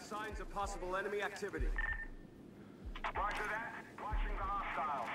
signs of possible enemy activity. Roger that. Watching the hostiles.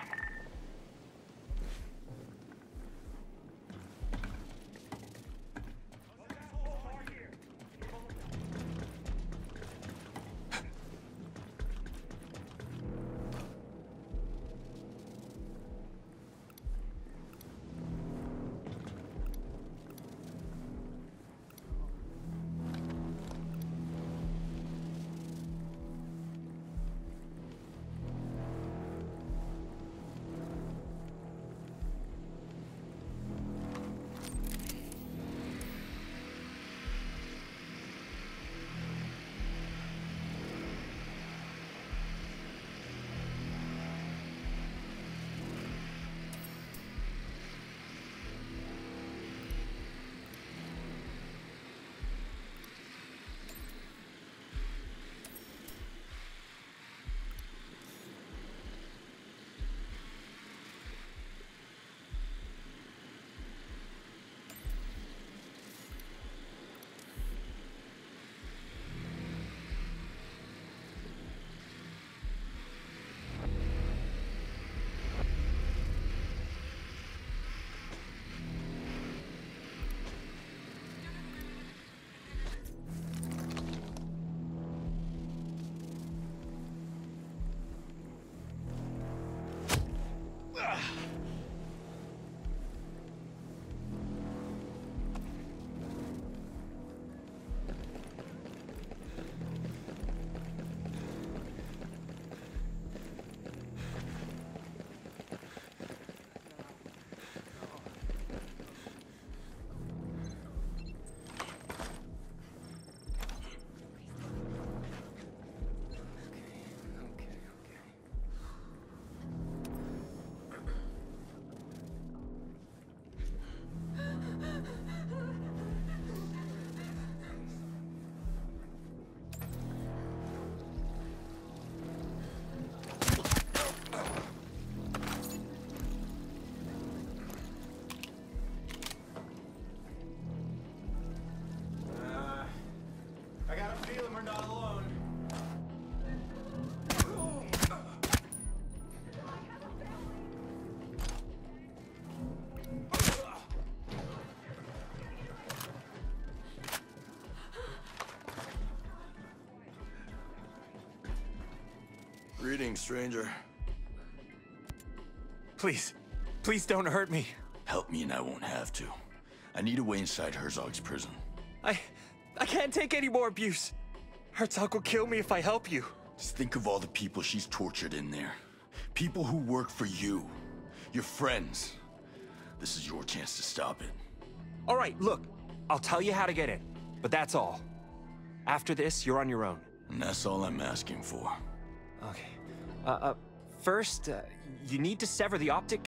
I got a feeling we're not alone. Greetings, stranger. Please, please don't hurt me. Help me and I won't have to. I need a way inside Herzog's prison. I can't take any more abuse. Herzog will kill me if I help you. Just think of all the people she's tortured in there. People who work for you. Your friends. This is your chance to stop it. All right, look, I'll tell you how to get in, but that's all. After this, you're on your own. And that's all I'm asking for. Okay. First, you need to sever the optic